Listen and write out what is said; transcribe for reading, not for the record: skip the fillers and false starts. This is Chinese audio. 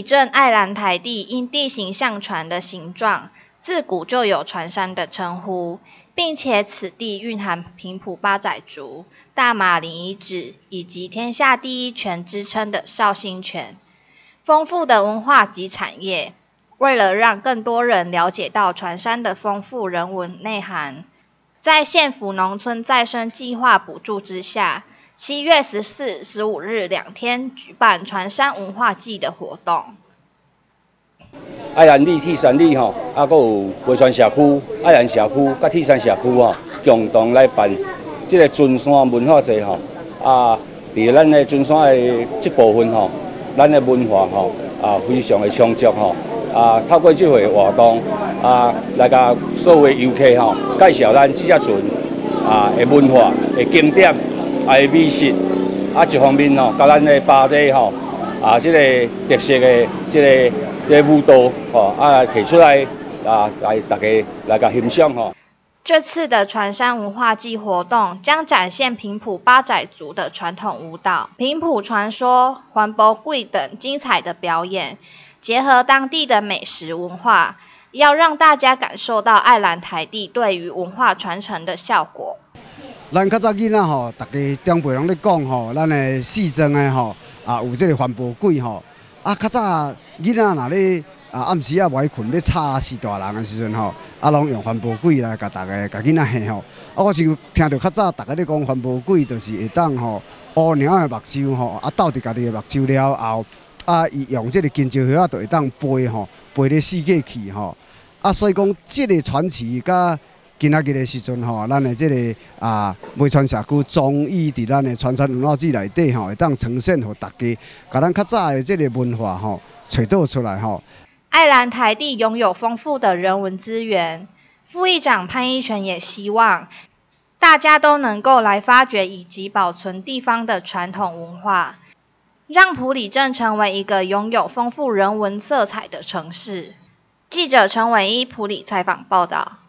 镇爱兰台地因地形像船的形状，自古就有船山的称呼，并且此地蕴含平埔八仔族、大马林遗址以及天下第一泉之称的绍兴泉，丰富的文化及产业。为了让更多人了解到船山的丰富人文内涵，在县府农村再生计划补助之下，7月14、15日2天举办船山文化季的活动。 爱兰里、铁山里吼，还有梅川社区、爱兰社区、甲铁山社区吼，共同来办这个船山文化节吼。伫咱的船山的这部分吼，咱的文化吼非常的充足吼。透过这回活动来甲所有的游客吼，介绍咱这只船的文化、的景点、的美食。一方面吼，甲咱的巴仔吼这个特色的这个舞蹈吼提出来来大家来甲欣赏吼。 这次的船山文化季活动将展现平埔八仔族的传统舞蹈、平埔传说、环保柜等精彩的表演，结合当地的美食文化，要让大家感受到爱兰台地对于文化传承的效果。 咱较早囡仔吼，大家长辈拢咧讲吼，咱的四庄的吼有这个环保柜吼，较早囡仔若咧暗时啊袂困要吵死大人的时阵吼，拢用环保柜来甲大家甲囡仔吓吼。我是听到较早大家咧讲环保柜，就是会当吼乌猫的目睭吼，斗伫家己的目睭了后，伊用这个金蕉叶就会当飞吼，飞咧世界去吼。所以讲这个传奇甲今仔日的时阵吼，咱的这个梅川社区终于伫咱的船山文化季内底吼，会当呈现互大家，甲咱较早的这个文化吼找到出来吼。 爱兰台地拥有丰富的人文资源，副议长潘一全也希望大家都能够来发掘以及保存地方的传统文化，让埔里镇成为一个拥有丰富人文色彩的城市。记者陈伟一埔里采访报道。